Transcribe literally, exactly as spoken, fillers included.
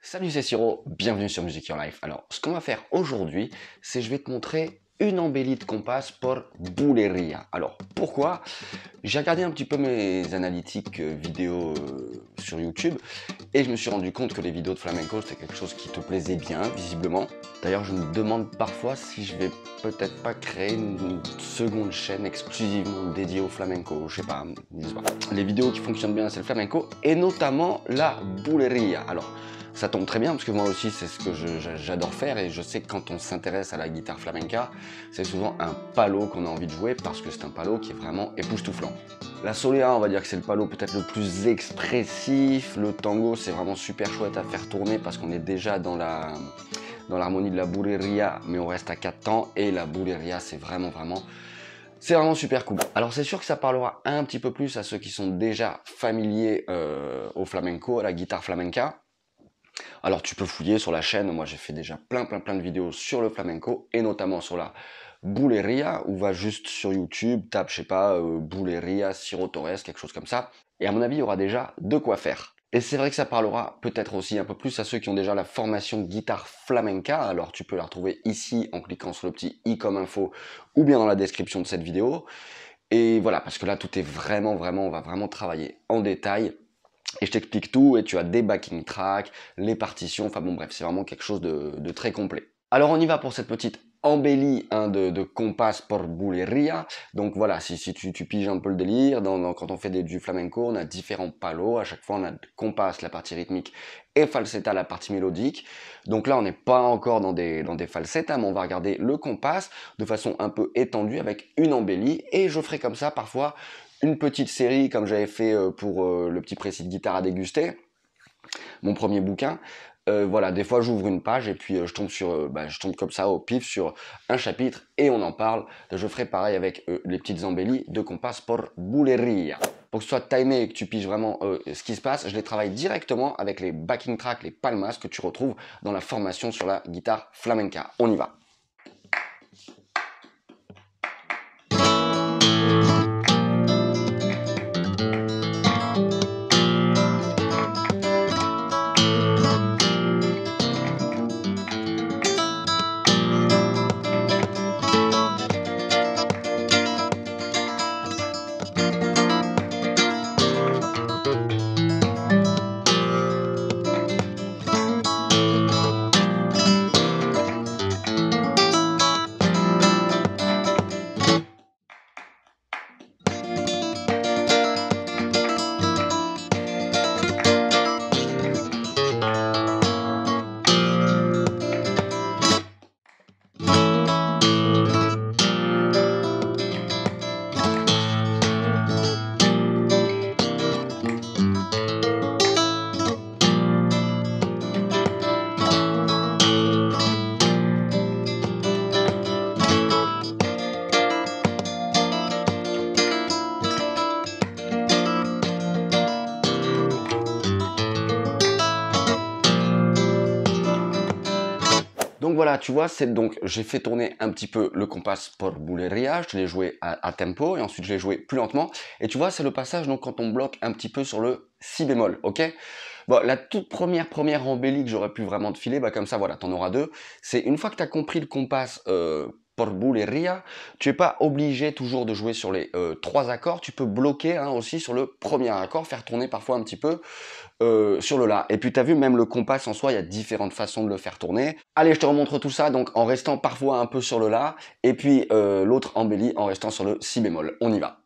Salut, c'est Siro, bienvenue sur Music Your Life. Alors, ce qu'on va faire aujourd'hui, c'est je vais te montrer une embellie de compas pour Bulería. Alors, pourquoi? J'ai regardé un petit peu mes analytiques euh, vidéo euh, sur YouTube et je me suis rendu compte que les vidéos de flamenco, c'était quelque chose qui te plaisait bien, visiblement. D'ailleurs, je me demande parfois si je vais peut-être pas créer une seconde chaîne exclusivement dédiée au flamenco. Je sais pas, je sais pas. Les vidéos qui fonctionnent bien, c'est le flamenco et notamment la Bulería. Alors, ça tombe très bien parce que moi aussi c'est ce que j'adore faire et je sais que quand on s'intéresse à la guitare flamenca, c'est souvent un palo qu'on a envie de jouer parce que c'est un palo qui est vraiment époustouflant. La solea, on va dire que c'est le palo peut-être le plus expressif. Le tango, c'est vraiment super chouette à faire tourner parce qu'on est déjà dans la dans l'harmonie de la bulería, mais on reste à quatre temps et la bulería, c'est vraiment vraiment c'est vraiment super cool. Alors c'est sûr que ça parlera un petit peu plus à ceux qui sont déjà familiers euh, au flamenco, à la guitare flamenca. Alors tu peux fouiller sur la chaîne, moi j'ai fait déjà plein plein plein de vidéos sur le flamenco et notamment sur la Bulería, ou va juste sur YouTube, tape je sais pas, euh, Bulería, Ciro Torres, quelque chose comme ça. Et à mon avis il y aura déjà de quoi faire. Et c'est vrai que ça parlera peut-être aussi un peu plus à ceux qui ont déjà la formation guitare flamenca, alors tu peux la retrouver ici en cliquant sur le petit i comme info ou bien dans la description de cette vidéo. Et voilà, parce que là tout est vraiment vraiment, on va vraiment travailler en détail. Et je t'explique tout et tu as des backing tracks, les partitions, enfin bon bref, c'est vraiment quelque chose de, de très complet. Alors on y va pour cette petite embellie hein, de, de compas por bulería. Donc voilà, si, si tu, tu piges un peu le délire, dans, dans, quand on fait des, du flamenco, on a différents palos, à chaque fois on a compas, la partie rythmique, et falsetta, la partie mélodique. Donc là on n'est pas encore dans des, dans des falsettas, mais on va regarder le compas de façon un peu étendue avec une embellie, et je ferai comme ça parfois une petite série comme j'avais fait pour le petit précis de guitare à déguster, mon premier bouquin. Euh, voilà, des fois j'ouvre une page et puis euh, je tombe sur, euh, bah, je tombe comme ça au pif sur un chapitre et on en parle. Je ferai pareil avec euh, les petites embellies de compas por bulería. Pour que ce soit timé et que tu piges vraiment euh, ce qui se passe, je les travaille directement avec les backing tracks, les palmas que tu retrouves dans la formation sur la guitare flamenca. On y va. Donc voilà, tu vois, c'est donc j'ai fait tourner un petit peu le compas por bulería, je l'ai joué à, à tempo et ensuite je l'ai joué plus lentement. Et tu vois, c'est le passage donc quand on bloque un petit peu sur le si bémol, ok? Bon, la toute première première embellie que j'aurais pu vraiment te filer, bah comme ça, voilà, t'en auras deux. C'est une fois que tu as compris le compas euh, por bulería, tu n'es pas obligé toujours de jouer sur les euh, trois accords, tu peux bloquer hein, aussi sur le premier accord, faire tourner parfois un petit peu euh, sur le la. Et puis tu as vu, même le compas en soi, il y a différentes façons de le faire tourner. Allez, je te remontre tout ça, donc en restant parfois un peu sur le la, et puis euh, l'autre embellie en restant sur le si bémol. On y va.